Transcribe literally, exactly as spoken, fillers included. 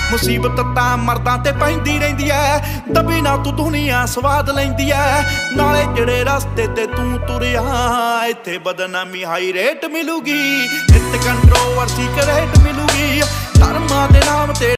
मुसीबत तां मर्दां ते पैंदी रहिंदी ऐ, दबी ना तू दुनिया स्वाद लैंदी ऐ। नाले जिहड़े रस्ते ते तू तुरिया इत्थे बदनामी हाई रेट मिलूगी, इत्थे कंट्रोवर्सी करेट